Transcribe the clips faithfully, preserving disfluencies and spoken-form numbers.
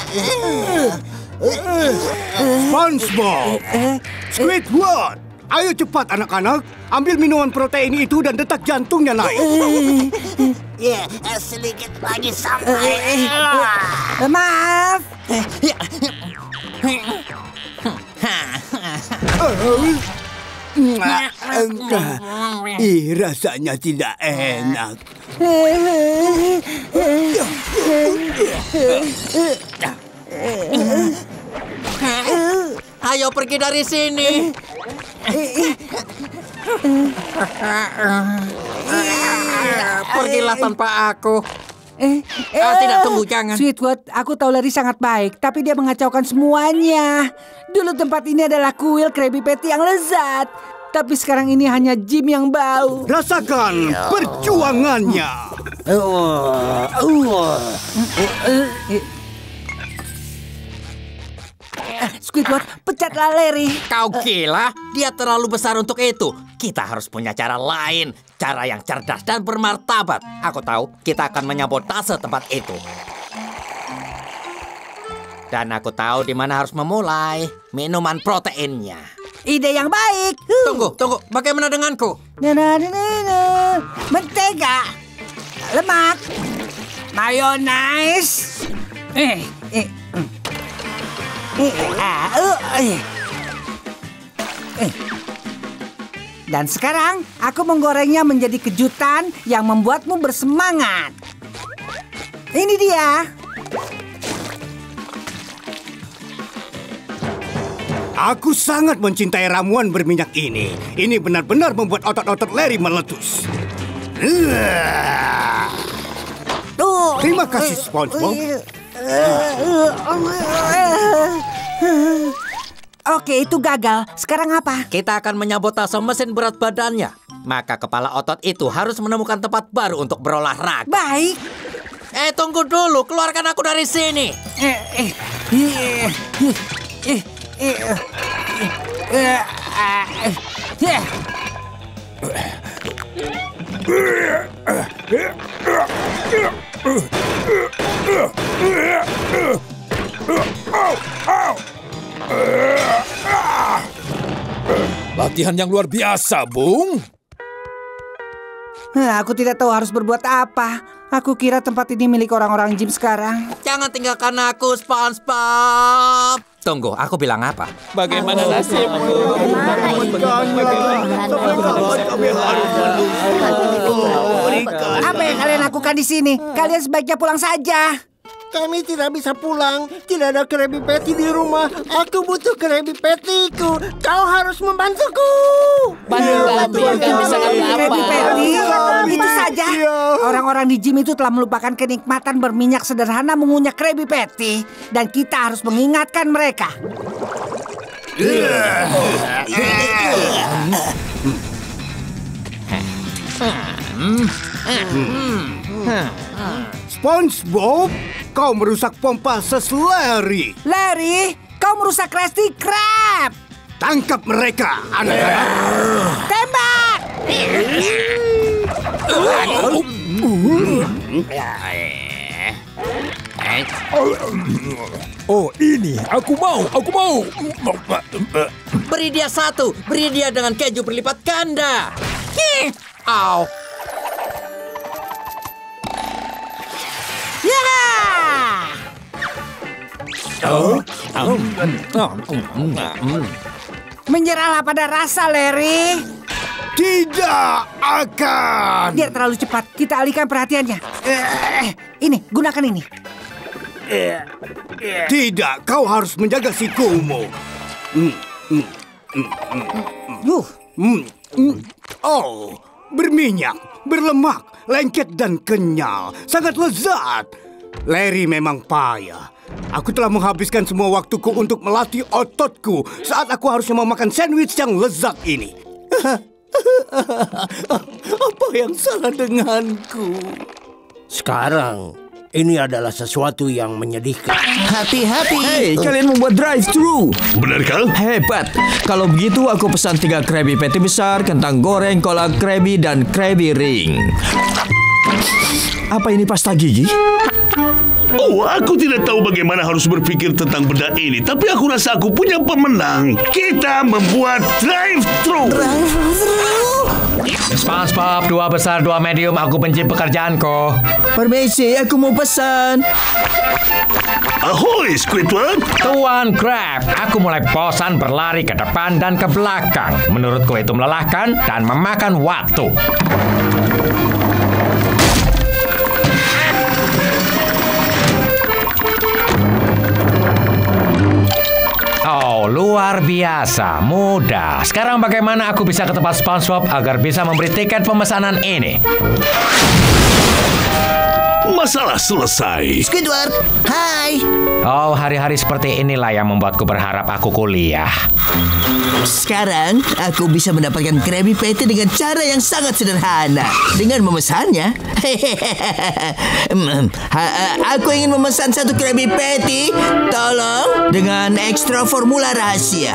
SpongeBob, Squidward, ayo cepat anak-anak, ambil minuman protein itu dan detak jantungnya naik. Ya, sedikit lagi sampai. Maaf. Ih, rasanya tidak enak. Ayo pergi dari sini. Pergilah tanpa aku. Eh, Ah, tidak, tunggu, jangan. Squidward, aku tahu Larry sangat baik, tapi dia mengacaukan semuanya. Dulu tempat ini adalah kuil Krabby Patty yang lezat, tapi sekarang ini hanya gym yang bau. Rasakan perjuangannya. Squidward, pecatlah Larry. Kau gila? Dia terlalu besar untuk itu. Kita harus punya cara lain. Cara yang cerdas dan bermartabat. Aku tahu kita akan menyabotase tempat itu. Dan aku tahu di mana harus memulai. Minuman proteinnya. Ide yang baik. Tunggu, tunggu. Bagaimana denganku? Na, na, na, na, na. Mentega, lemak, mayonaise. Eh, eh, mm. eh, ah, uh, eh. Eh. Dan sekarang aku menggorengnya menjadi kejutan yang membuatmu bersemangat. Ini dia. Aku sangat mencintai ramuan berminyak ini. Ini benar-benar membuat otot-otot Larry meletus. Tuh. Terima kasih, SpongeBob. Oke, itu gagal. Sekarang apa? Kita akan menyabotase mesin berat badannya. Maka kepala otot itu harus menemukan tempat baru untuk berolahraga. Baik. Eh, tunggu dulu. Keluarkan aku dari sini. Eh, eh, eh, eh, eh, eh, eh. Latihan yang luar biasa, Bung. Aku tidak tahu harus berbuat apa. Aku kira tempat ini milik orang-orang gym sekarang. Jangan tinggalkan aku, SpongeBob. Tunggu, aku bilang apa? Bagaimana nasibmu? Apa yang kalian lakukan di sini? Kalian sebaiknya pulang saja. Kami tidak bisa pulang. Tidak ada Krabby Patty di rumah. Aku butuh Krabby Patty-ku. Kau harus membantuku. Bantu-bantu yang gak bisa apa-apa. Krabby Patty, itu saja. Orang-orang di gym itu telah melupakan kenikmatan berminyak sederhana mengunyah Krabby Patty. Dan kita harus mengingatkan mereka. SpongeBob, kau merusak pompa ses Larry. Larry, kau merusak Krusty Krab. Tangkap mereka, anak-anak. Tembak! Oh, ini. Aku mau, aku mau. Beri dia satu. Beri dia dengan keju berlipat ganda. Hih. Au. Ya! Menyerahlah pada rasa, Larry. Tidak akan. Dia terlalu cepat. Kita alihkan perhatiannya. Eh, ini, gunakan ini. Tidak, kau harus menjaga sikumu. Mm, mm, mm, mm, Yuh. mm, mm. Oh, berminyak, berlemak, lengket dan kenyal. Sangat lezat. Larry memang payah. Aku telah menghabiskan semua waktuku untuk melatih ototku saat aku harusnya memakan sandwich yang lezat ini. Apa yang salah denganku? Sekarang, ini adalah sesuatu yang menyedihkan. Hati-hati. Hei, kalian membuat drive-thru. Benarkah? Hebat. Kalau begitu aku pesan tiga Krabby Patty besar, kentang goreng, kolak Krabby, dan Krabby Ring. Apa ini pasta gigi? Oh, aku tidak tahu bagaimana harus berpikir tentang benda ini, tapi aku rasa aku punya pemenang. Kita membuat drive-thru. SpongeBob, dua besar, dua medium. Aku benci pekerjaanku. Permisi, aku mau pesan. Ahoy, Squidward. Tuan Crab, aku mulai bosan berlari ke depan dan ke belakang. Menurutku itu melelahkan dan memakan waktu. Oh, luar biasa, mudah. Sekarang bagaimana aku bisa ke tempat SpongeBob agar bisa memberi tiket pemesanan ini? Masalah selesai. Squidward, hai. Oh, hari-hari seperti inilah yang membuatku berharap aku kuliah. Sekarang aku bisa mendapatkan Krabby Patty dengan cara yang sangat sederhana. Dengan memesannya. Hmm, ha- Aku ingin memesan satu Krabby Patty. Tolong dengan ekstra formula rahasia.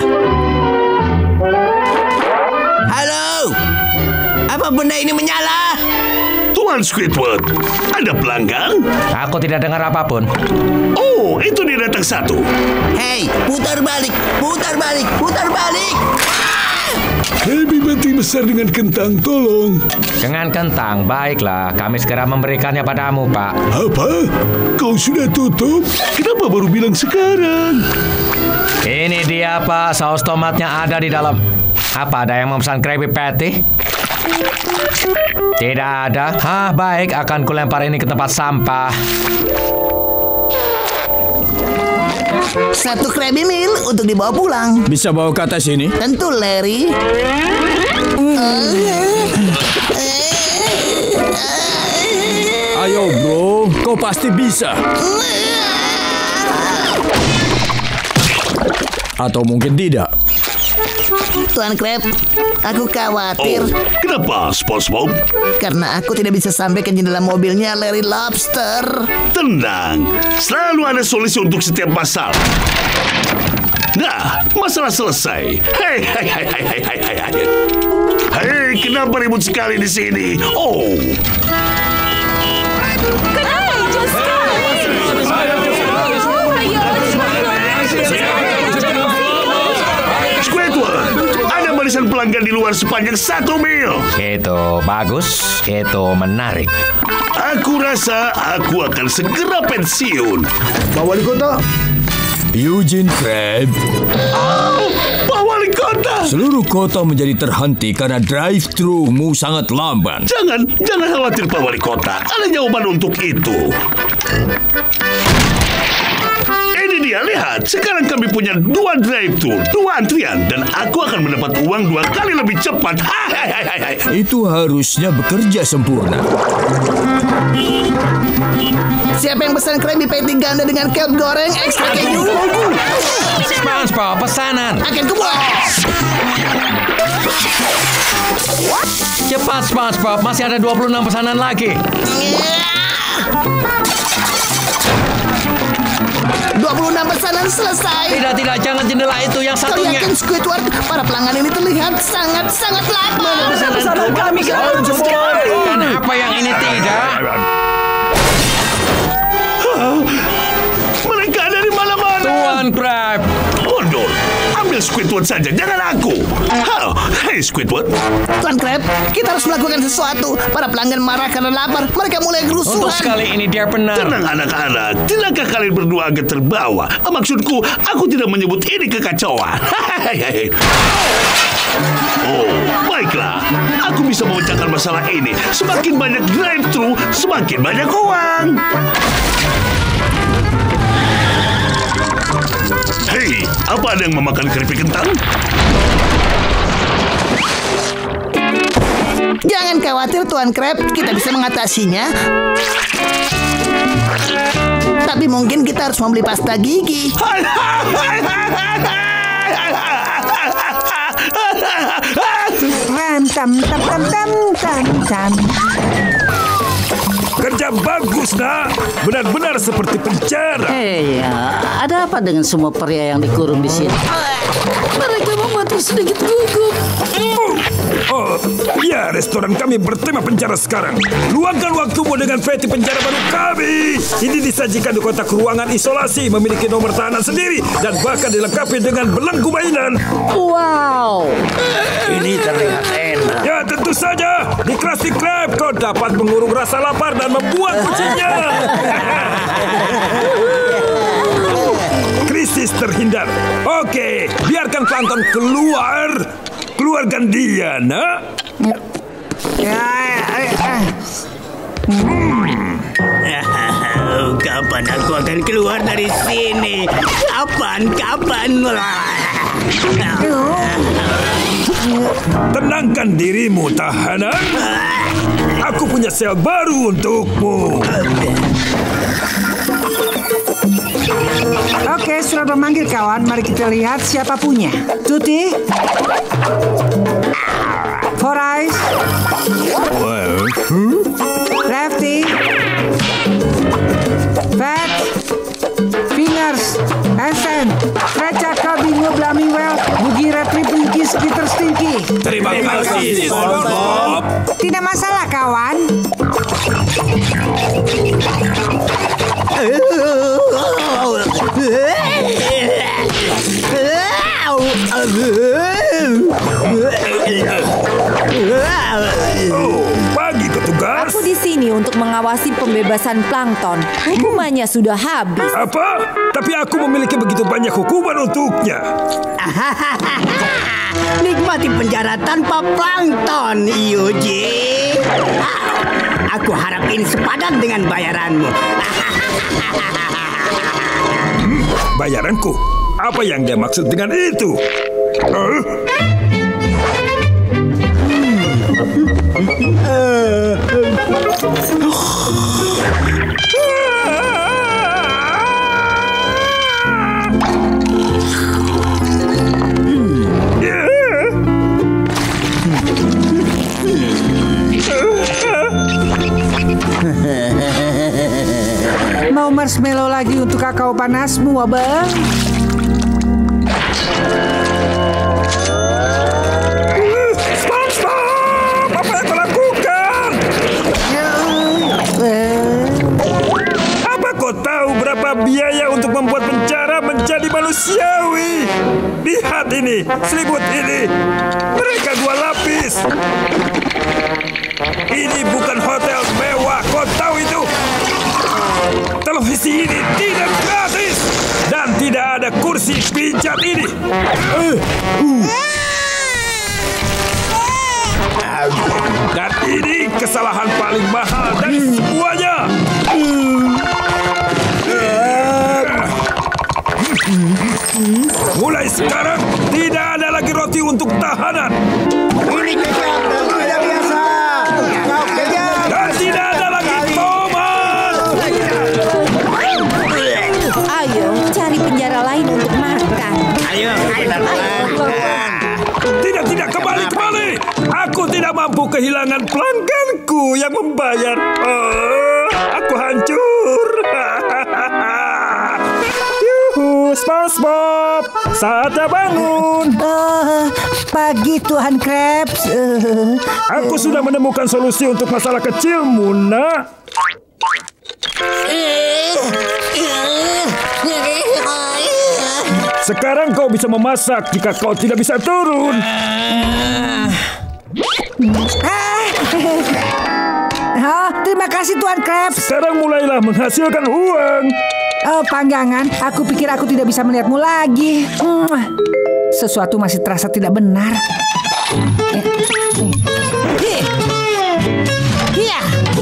Halo, apa benda ini menyala? Tuan Squidward, ada pelanggan? Aku tidak dengar apapun. Oh, itu dia datang satu. Hei, putar balik, putar balik, putar balik. Krabby Patty besar dengan kentang, tolong. Dengan kentang, baiklah. Kami segera memberikannya padamu, Pak. Apa? Kau sudah tutup? Kenapa baru bilang sekarang? Ini dia, Pak. Saus tomatnya ada di dalam. Apa, ada yang memesan Krabby Patty? Tidak ada. Hah, baik. Akan kulempar ini ke tempat sampah. Satu Krabby Meal untuk dibawa pulang. Bisa bawa ke atas ini? Tentu, Larry. Ayo bro, kau pasti bisa. Atau mungkin tidak. Tuan Crab, aku khawatir. Oh, kenapa, SpongeBob? Karena aku tidak bisa sampai ke jendela mobilnya Larry Lobster. Tenang, selalu ada solusi untuk setiap masalah. Nah, masalah selesai. Hei, hei, hei, hei, hei, hei, hei, hei. Hei, kenapa ribut sekali di sini? Oh. Squidward, ada barisan pelanggan di luar sepanjang satu mil. Itu bagus, itu menarik. Aku rasa aku akan segera pensiun. Pak Wali Kota. Eugene Crab. Oh, Pak Wali Kota. Seluruh kota menjadi terhenti karena drive-thru-mu sangat lamban. Jangan, jangan khawatir Pak Wali Kota. Ada jawaban untuk itu. Ini dia, lihat. Sekarang kami punya dua drive-thru, dua antrian, dan aku akan mendapat uang dua kali lebih cepat. Hai, hai, hai, hai, hai. Itu harusnya bekerja sempurna. Siapa yang pesan Krabby Patty ganda dengan kelp goreng ekstra keju? SpongeBob, pesanan. Akan kebuang. Cepat, SpongeBob. Masih ada dua puluh enam pesanan lagi. dua puluh enam pesanan selesai. Tidak, tidak. Jangan jendela itu yang Kau satunya. yakin, Squidward? Para pelanggan ini terlihat sangat-sangat lapar. Pesanan kami kami sekali. Kenapa yang ini tidak? Mereka dari mana-mana. Tuan Crab. Mundur. Ambil Squidward saja, jangan aku. Oh, hei Squidward. Tuan Crab, kita harus melakukan sesuatu. Para pelanggan marah karena lapar. Mereka mulai Untuk kerusuhan. sekali ini dia benar. Tenang anak-anak, tidakkah kalian berdua agak terbawa? Maksudku, aku tidak menyebut ini kekacauan. Oh, baiklah. Aku bisa memecahkan masalah ini. Semakin banyak drive-thru, semakin banyak uang. Hei, apa ada yang memakan keripik kentang? Jangan khawatir, Tuan Crab. Kita bisa mengatasinya. Tapi mungkin kita harus membeli pasta gigi. Ram tam tam tam tam tam tam. Kerja bagus, nak. Benar-benar seperti penjara. Hei, ya, ada apa dengan semua pria yang dikurung di sini? Mereka membuatku sedikit gugup. Oh, ya, restoran kami bertema penjara sekarang. Luangkan waktumu dengan peti penjara baru kami. Ini disajikan di kotak ruangan isolasi, memiliki nomor tahanan sendiri, dan bahkan dilengkapi dengan belenggu mainan. Wow, Ini terlihat enak. Ya, tentu saja. Di Krusty Krab kau dapat mengurung rasa lapar dan membuat kucingnya. Krisis terhindar. Oke, biarkan plankton keluar. Keluarkan dia, nak. Kapan aku akan keluar dari sini? Kapan? Kapan? Tenangkan dirimu, tahanan. Aku punya sel baru untukmu. Oke, sudah memanggil kawan. Mari kita lihat siapa punya. Tuti, Four Eyes, Lefty, Fat, Fingers, Hansen, Frecha, Kobi, Ngoblami, Well, Bugira, Tripinki, Skitter, Stinky. Terima kasih, SpongeBob. Tidak masalah, kawan. Oh, pagi petugas. Aku di sini untuk mengawasi pembebasan plankton. Hukumannya sudah habis. Apa? Tapi aku memiliki begitu banyak hukuman untuknya. Nikmati penjara tanpa plankton, Yuji. Aku harap ini sepadan dengan bayaranmu. Hmm, bayaranku? Apa yang dia maksud dengan itu? Huh? Mau marshmallow lagi untuk kakao panasmu, abang? SpongeBob, apa yang kau lakukan? Apa kau tahu berapa biaya untuk membuat penjara menjadi manusiawi? Lihat ini, selimut ini. Mereka dua lapis. Ini bukan hotel mewah, kau tahu itu? Televisi ini tidak gratis dan tidak ada kursi pijat ini. Uh, uh. Dan ini kesalahan paling mahal dari semuanya. Mulai sekarang tidak ada lagi roti untuk tahanan. Ini kejam dan tidak biasa. Kau kejam. Dan tidak ada lagi tomat. Ayo cari penjara lain untuk makan. Ayo, pelan-pelan. Tidak, tidak, kembali, kembali. Aku tidak mampu kehilangan pelangganku yang membayar. Oh, aku hancur. Yuhu, SpongeBob, saatnya bangun. Uh, pagi, Tuhan Krabs. Uh, Aku sudah menemukan solusi untuk masalah kecilmu, nak. Sekarang kau bisa memasak jika kau tidak bisa turun. Oh, terima kasih, Tuhan Krabs. Sekarang mulailah menghasilkan uang. Oh, panggangan. Aku pikir aku tidak bisa melihatmu lagi. Hmm. Sesuatu masih terasa tidak benar. Iya.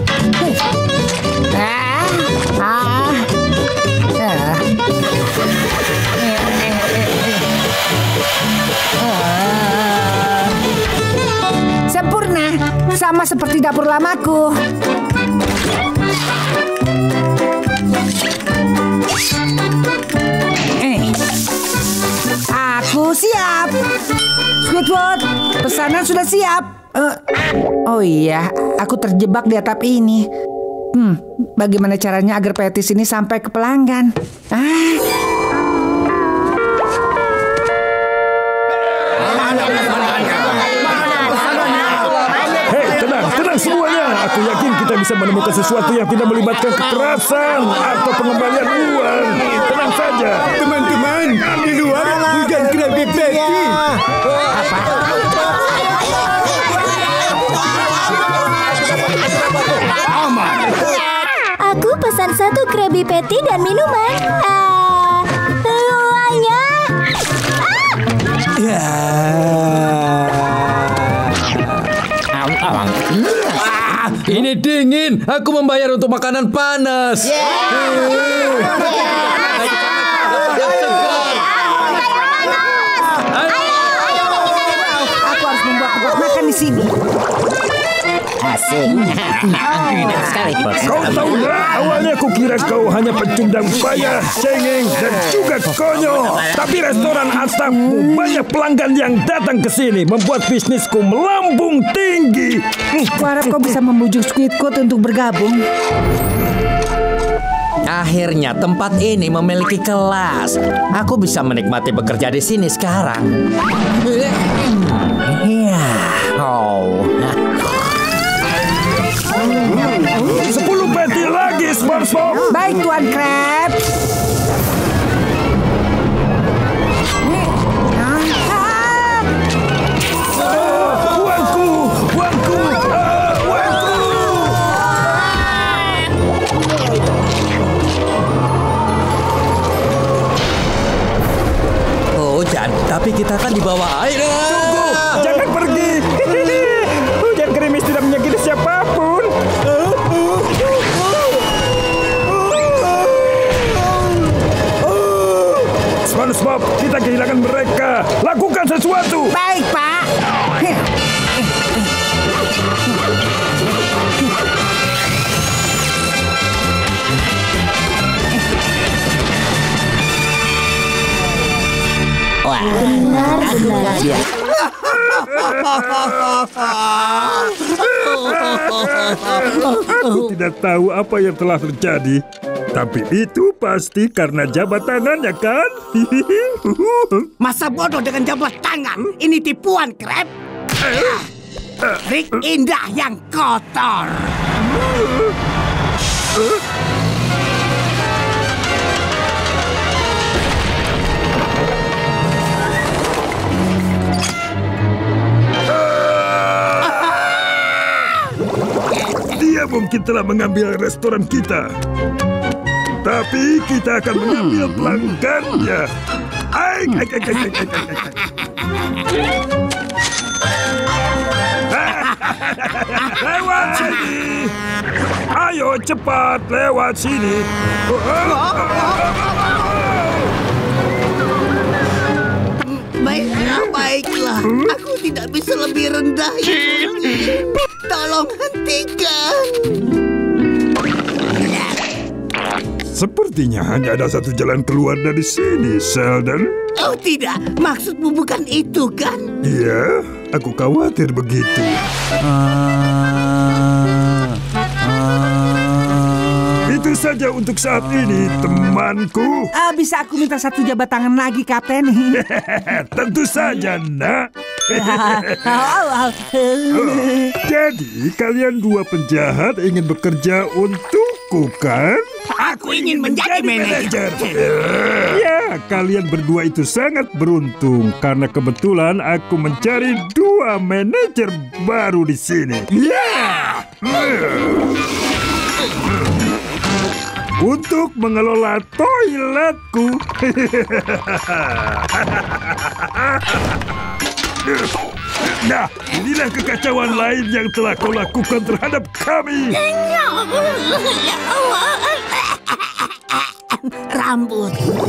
Ah, ah, ah. Sempurna, sama seperti dapur lamaku. Eh, aku siap. Squidward, pesanan sudah siap. Uh, oh iya, aku terjebak di atap ini. Hmm, bagaimana caranya agar petis ini sampai ke pelanggan? Ah. Hei, tenang, tenang semuanya. Aku yakin kita bisa menemukan sesuatu yang tidak melibatkan kekerasan atau pengembalian uang. Tenang saja. Teman-teman, di luar hujan Krabby Patty. Aman. Aku pesan satu Krabby Patty dan minuman. Ah, uangnya. Ah, ini dingin. Aku membayar untuk makanan panas. Aku harus membuat tempat makan di sini. Asik. Enak sekali. Kau tahu nggak? Awalnya aku kira kau hanya pecundang payah, cengeng, dan juga konyol. Tapi restoran atapmu banyak pelanggan yang datang ke sini, membuat bisnisku melambung tinggi. Aku harap kau bisa membujuk Squidcoat untuk bergabung. Akhirnya tempat ini memiliki kelas. Aku bisa menikmati bekerja di sini sekarang. Iya. Oh. Sepuluh peti lagi, SpongeBob. Baik, Tuan Krab. Uangku, uangku, ah, uangku. Hujan, tapi kita kan di bawah air. Tunggu, jangan pergi. Hujan gerimis tidak menyakiti siapapun. SpongeBob, kita kehilangan mereka. Lakukan sesuatu. Baik, Pak. Wah, Benar-benar. ya. Aku tidak tahu apa yang telah terjadi. Tapi itu pasti karena jabat tangannya, kan? Masa bodoh dengan jabat tangan? Ini tipuan, Krab. Trik indah yang kotor. Dia mungkin telah mengambil restoran kita. Tapi kita akan mengambil pelanggannya. Aik, aik, aik, aik, aik, aik, aik. Lewat sini. Ayo cepat lewat sini. Baiklah, baiklah. Aku tidak bisa lebih rendah ini. Tolong hentikan. Sepertinya hanya ada satu jalan keluar dari sini, Sheldon. Oh tidak, maksudmu bukan itu kan? Iya, aku khawatir begitu. Itu saja untuk saat ini, temanku. Ah, bisa aku minta satu jabat tangan lagi, Kapten? Tentu saja, nak. Oh, jadi, kalian dua penjahat ingin bekerja untukku, kan? Aku ingin menjadi manajer. Ya, kalian berdua itu sangat beruntung karena kebetulan aku mencari dua manajer baru di sini. Ya. Untuk mengelola toiletku. Nah, inilah kekacauan lain yang telah kau lakukan terhadap kami. Rambut.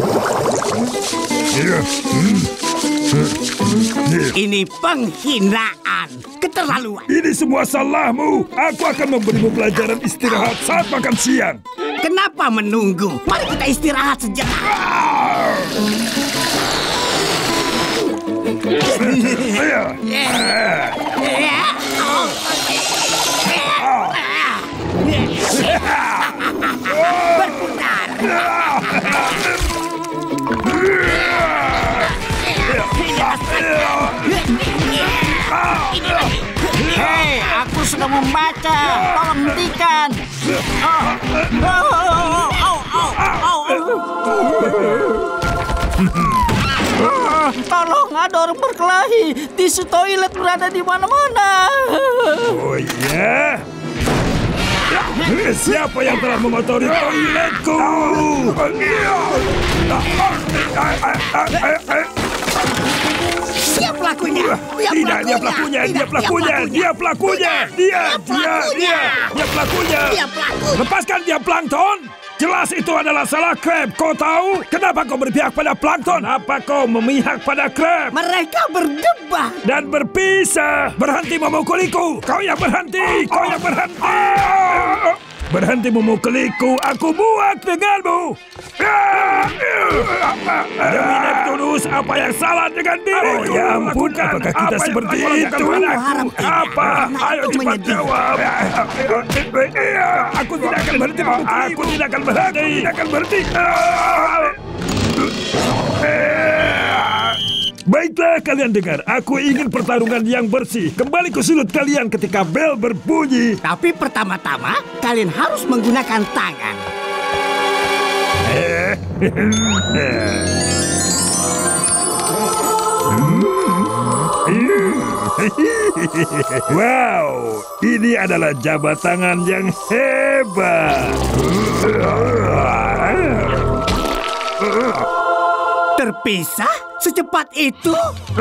Iya. Hmm. Ini penghinaan, keterlaluan. Ini semua salahmu. Aku akan memberimu pelajaran istirahat saat makan siang. Kenapa menunggu? Mari kita istirahat sejenak. Ayo. Berputar. Hei, aku sudah membaca. Tolong hentikan. Oh, oh, oh, oh, oh, oh. Tolong, ada orang berkelahi. Tisu toilet berada di mana-mana. Oh iya? Siapa yang telah mengotori toiletku? Dia pelakunya. Dia Tidak, dia pelakunya. Dia pelakunya. Dia pelakunya. Dia, dia, dia. Dia pelakunya. Dia pelaku. Lepaskan dia, Plankton. Jelas itu adalah salah Crab. Kau tahu? Kenapa kau berpihak pada Plankton? Apa kau memihak pada Crab? Mereka berdebat. Dan berpisah. Berhenti memukuliku. Kau yang berhenti. Kau yang berhenti. Berhenti memukuliku. Aku buat denganmu. Demi Neptunus, apa yang salah dengan diriku? Oh, ya ampun, apakah kita apa seperti itu? Apa? Ayo cepat jawab. Aku tidak akan berhenti memukulimu. Aku tidak akan berhenti. Tidak akan berhenti. Baiklah kalian dengar, aku ingin pertarungan yang bersih. Kembali ke sudut kalian ketika bel berbunyi. Tapi pertama-tama, kalian harus menggunakan tangan. Wow, ini adalah jabat tangan yang hebat. Terpisah secepat itu?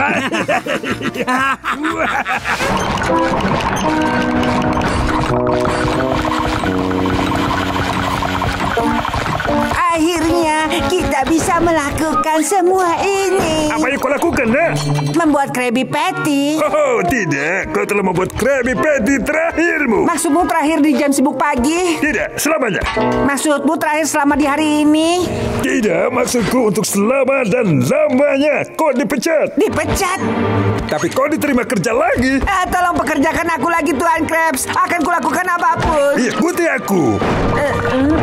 Akhirnya kita bisa melakukan semua ini. Apa yang kau lakukan, nak? Membuat Krabby Patty. Oh, tidak. Kau telah membuat Krabby Patty terakhirmu. Maksudmu terakhir di jam sibuk pagi? Tidak, selamanya. Maksudmu terakhir selama di hari ini? Tidak, maksudku untuk selama dan lamanya. Kau dipecat. Dipecat? Tapi kau diterima kerja lagi. Eh, tolong pekerjakan aku lagi, Tuan Krabs. Akan kulakukan apapun. Ikuti aku. Uh, uh.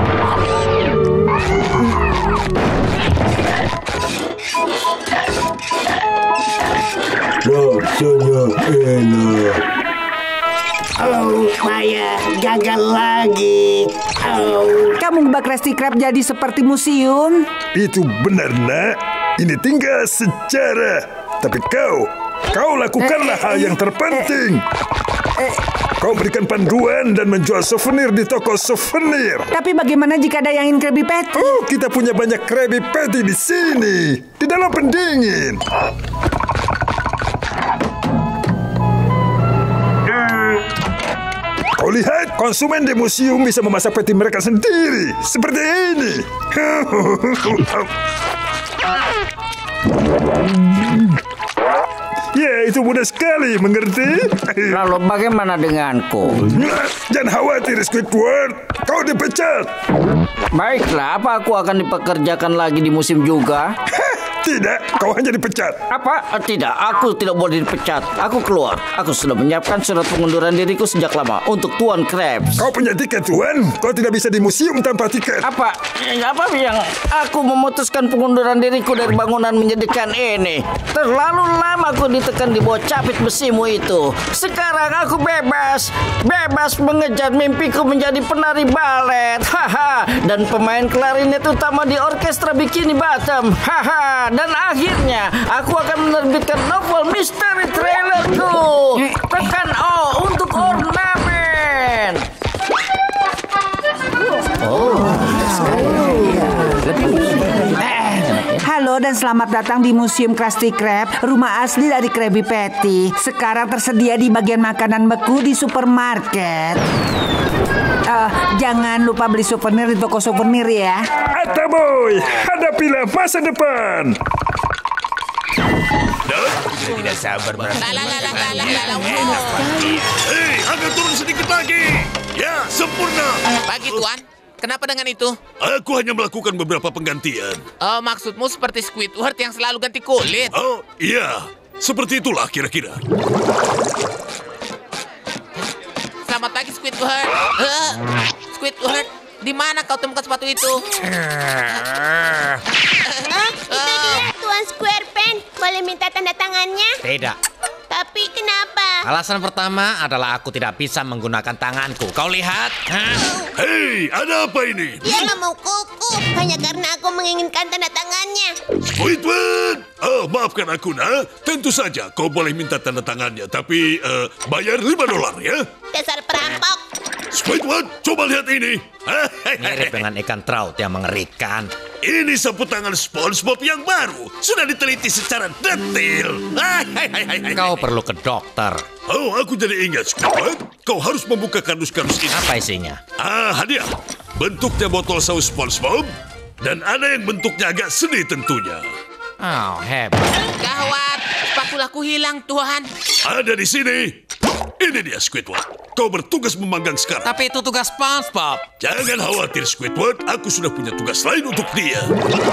Rasanya enak. Oh, Maya, gagal lagi. Oh. Kamu ubah Krusty Krab jadi seperti museum? Itu benar, nak. Ini tinggal sejarah. Tapi kau, kau lakukanlah hal yang terpenting. Kau berikan panduan dan menjual souvenir di toko souvenir. Tapi bagaimana jika ada yang ingin Krabby Patty? Oh, kita punya banyak Krabby Patty di sini. Di dalam pendingin. Kau lihat, konsumen di museum bisa memasak patty mereka sendiri. Seperti ini. Ya, itu mudah sekali, mengerti? Lalu bagaimana denganku? Jangan khawatir, Squidward. Kau dipecat. Baiklah, apa aku akan dipekerjakan lagi di musim juga? Tidak, kau hanya dipecat. Apa? Tidak, aku tidak boleh dipecat. Aku keluar. Aku sudah menyiapkan surat pengunduran diriku sejak lama untuk Tuan Krabs. Kau punya tiket, Tuan. Kau tidak bisa di museum tanpa tiket. Apa? Apa yang aku memutuskan pengunduran diriku dari bangunan menyedihkan ini? Terlalu lama aku ditekan di bawah capit besimu itu. Sekarang aku bebas. Bebas mengejar mimpiku menjadi penari balet. Haha. Dan pemain klarinet utama di orkestra Bikini Bottom. Haha. Dan akhirnya aku akan menerbitkan novel misteri trailerku. Tekan O untuk ornamen. Oh. Halo dan selamat datang di Museum Krusty Krab, rumah asli dari Krabby Patty. Sekarang tersedia di bagian makanan beku di supermarket. Uh, jangan lupa beli souvenir di toko souvenir ya. Ataboy, hadapilah masa depan. Saya tidak sabar merasakan. Hei, agak turun sedikit lagi. Ya, sempurna. Pagi, Tuan. Kenapa dengan itu? Aku hanya melakukan beberapa penggantian. Oh, maksudmu seperti Squidward yang selalu ganti kulit? Oh, iya. Seperti itulah kira-kira. Selamat pagi, Squidward. Uh, Squidward, di mana kau temukan sepatu itu? Ah, itu dia, Tuan SquarePants. Boleh minta tanda tangannya? Tidak. Tapi kenapa? Alasan pertama adalah aku tidak bisa menggunakan tanganku. Kau lihat? Hah? Hei, ada apa ini? Dia nggak mau kuku, hanya karena aku menginginkan tanda tangannya. Squidward! Oh, maafkan aku, nak. Tentu saja kau boleh minta tanda tangannya, tapi uh, bayar lima dolar ya. Dasar perampok. Squidward, coba lihat ini. Mirip dengan ikan trout yang mengerikan. Ini sapu tangan SpongeBob yang baru. Sudah diteliti secara detail. Kau perlu ke dokter. Oh, aku jadi ingat, Squidward. Kau harus membuka kardus-kardus ini. Apa isinya? Ah, hadiah. Bentuknya botol saus SpongeBob. Dan ada yang bentuknya agak sedih tentunya. Oh, hebat. Gawat, sepatulaku hilang, Tuhan. Ada di sini. Ini dia, Squidward. Kau bertugas memanggang sekarang. Tapi itu tugas SpongeBob. Jangan khawatir, Squidward. Aku sudah punya tugas lain untuk dia.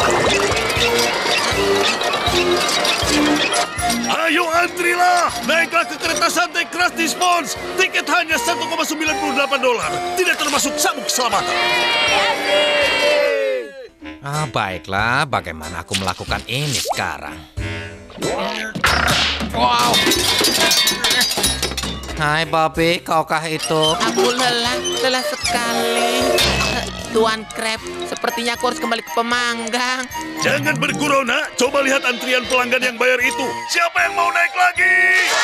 Ayo antrilah. Naiklah ke kereta santai Krusty Sponge. Tiket hanya satu koma sembilan delapan dolar. Tidak termasuk sabuk keselamatan. Ah, baiklah. Bagaimana aku melakukan ini sekarang? Wow. Hai, Bobby. Kaukah itu? Aku lelah, lelah sekali. Tuan Crab, sepertinya aku harus kembali ke pemanggang. Jangan bergurau, nak. Coba lihat antrian pelanggan yang bayar itu. Siapa yang mau naik lagi?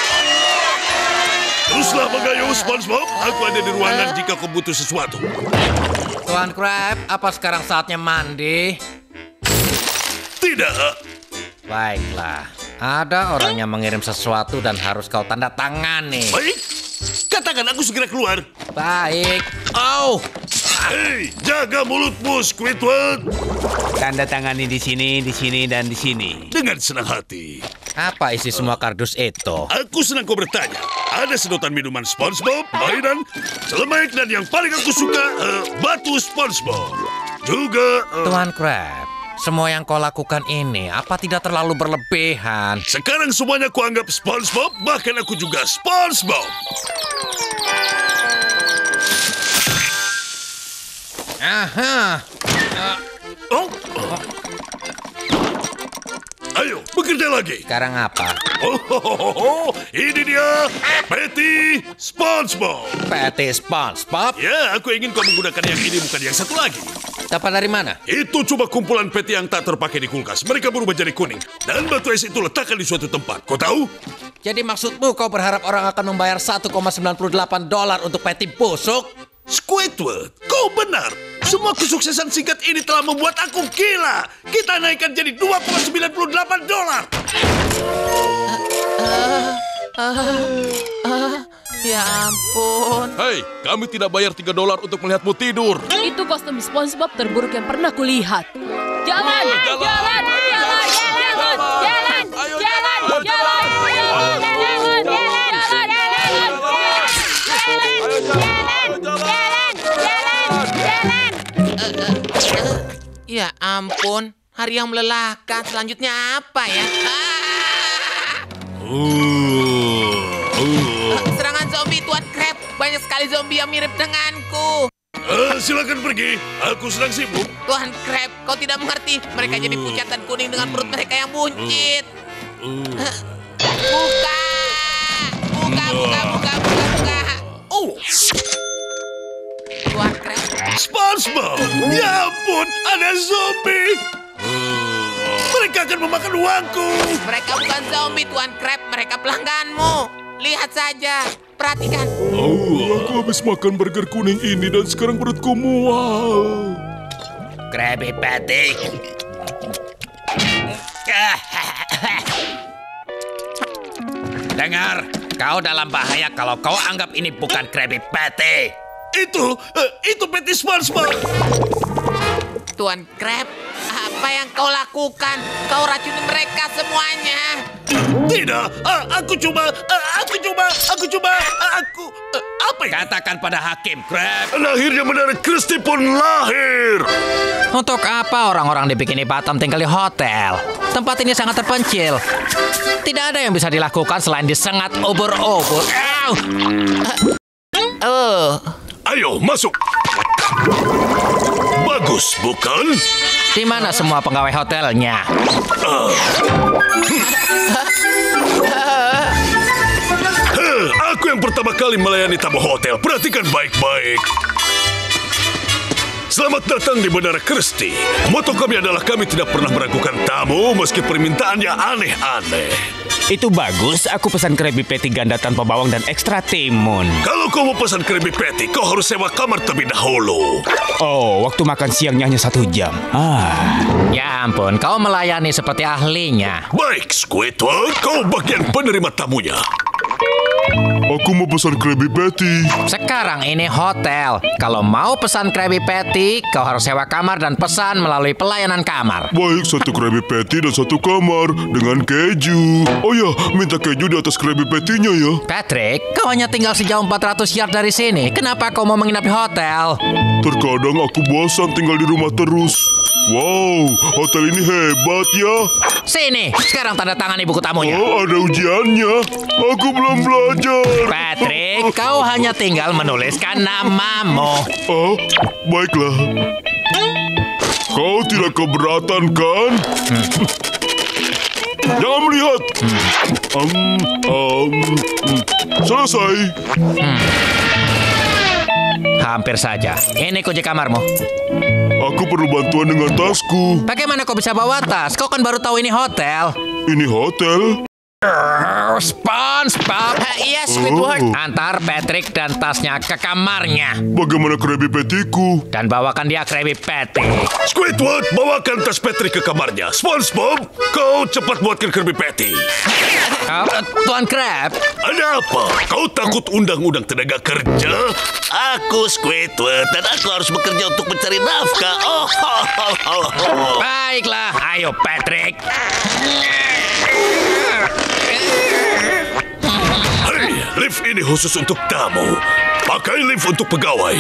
Teruslah mengayuh, SpongeBob. Aku ada di ruangan jika kau butuh sesuatu. Tuan Crab, apa sekarang saatnya mandi? Tidak. Baiklah. Ada orang yang mengirim sesuatu dan harus kau tanda tangani. Baik. Katakan aku segera keluar. Baik. Oh. Hei, jaga mulutmu, Squidward. Tanda tangani di sini, di sini, dan di sini. Dengan senang hati. Apa isi semua kardus itu? Aku senang kau bertanya. Ada sedotan minuman SpongeBob, mainan, celemek, dan yang paling aku suka, uh, batu SpongeBob. Juga... Uh... Tuan Crab, semua yang kau lakukan ini, apa tidak terlalu berlebihan? Sekarang semuanya ku anggap SpongeBob, bahkan aku juga SpongeBob. Aha. Uh. Oh. Oh. Ayo, bekerja lagi. Sekarang apa? Oh, oh, oh, oh. Ini dia, Patty SpongeBob. Patty SpongeBob? Ya, aku ingin kau menggunakan yang ini, bukan yang satu lagi. Dapat dari mana? Itu cuma kumpulan peti yang tak terpakai di kulkas. Mereka berubah jadi kuning. Dan batu es itu letakkan di suatu tempat. Kau tahu? Jadi maksudmu kau berharap orang akan membayar satu koma sembilan delapan dolar untuk peti busuk? Squidward, kau benar. Semua kesuksesan singkat ini telah membuat aku gila. Kita naikkan jadi dua koma sembilan delapan dolar. Uh, uh, uh, ya ampun. Hei, kami tidak bayar tiga dolar untuk melihatmu tidur. Itu kostum SpongeBob terburuk yang pernah kulihat. Jalan, oh, jalan, jalan, jalan, jalan, jalan, ayo, jalan, jalan, jalan, jalan, jalan, jalan, Ya ampun, hari yang melelahkan. Selanjutnya apa ya? Ah! Uh, uh. Serangan zombie, Tuan Crab. Banyak sekali zombie yang mirip denganku. Uh, silakan pergi. Aku sedang sibuk. Tuan Crab, kau tidak mengerti. Mereka uh. jadi pucat dan kuning dengan perut mereka yang buncit. Uh. Uh. Buka! Buka, buka, buka, buka, buka. Oh! Tuan Crab. SpongeBob! Ya ampun, ada zombie! Mereka akan memakan uangku! Mereka bukan zombie, Tuan Crab. Mereka pelangganmu. Lihat saja. Perhatikan. Oh, aku habis makan burger kuning ini dan sekarang perutku mual. Krabby Patty. Dengar, kau dalam bahaya kalau kau anggap ini bukan Krabby Patty. Itu, uh, itu Patty SpongeBob. Tuan Crab, apa yang kau lakukan? Kau racuni mereka semuanya. Tidak, uh, aku coba, uh, aku coba, aku coba, uh, aku... Uh, apa ini? Katakan pada hakim, Crab. Lahirnya mendadak Krusty pun lahir. Untuk apa orang-orang di Bikini Bottom tinggal di hotel? Tempat ini sangat terpencil. Tidak ada yang bisa dilakukan selain disengat ubur-ubur. Oh. Ayo, masuk. Bagus, bukan? Di mana semua pegawai hotelnya? Uh. Heh, aku yang pertama kali melayani tamu hotel. Perhatikan baik-baik. Selamat datang di Menara Krusty. Moto kami adalah kami tidak pernah meragukan tamu meski permintaannya aneh-aneh. Itu bagus, aku pesan Krabby Patty ganda tanpa bawang dan ekstra timun. Kalau kau mau pesan Krabby Patty, kau harus sewa kamar terlebih dahulu. Oh, waktu makan siangnya hanya satu jam. Ah. Ya ampun, kau melayani seperti ahlinya. Baik, Squidward, kau bagian penerima tamunya. Aku mau pesan Krabby Patty. Sekarang ini hotel. Kalau mau pesan Krabby Patty, kau harus sewa kamar dan pesan melalui pelayanan kamar. Baik, satu Krabby Patty dan satu kamar dengan keju. Oh ya, minta keju di atas Krabby Patty-nya ya. Patrick, kau hanya tinggal sejauh empat ratus yard dari sini. Kenapa kau mau menginap di hotel? Terkadang aku bosan tinggal di rumah terus. Wow, hotel ini hebat ya. Sini, sekarang tanda tangani buku tamunya. Oh, ada ujiannya. Aku belum belajar. Patrick, kau hanya tinggal menuliskan namamu. Oh, baiklah. Kau tidak keberatan kan? Hmm. Jangan melihat. Hmm. Um, um, um. Selesai. Hmm. Hampir saja. Ini kunci kamarmu. Aku perlu bantuan dengan tasku. Bagaimana kau bisa bawa tas? Kau kan baru tahu ini hotel. Ini hotel? SpongeBob. Iya, Squidward. Oh. Antar Patrick dan tasnya ke kamarnya. Bagaimana Krabby Patty-ku? Dan bawakan dia Krabby Patty. Squidward, bawakan tas Patrick ke kamarnya. SpongeBob, kau cepat buatkan Krabby Patty. Uh, Tuan Crab. Ada apa? Kau takut undang-undang tenaga kerja? Aku Squidward dan aku harus bekerja untuk mencari nafkah. Oh, oh, oh, oh, oh. Baiklah, ayo Patrick. Hei, lift ini khusus untuk tamu. Pakai lift untuk pegawai.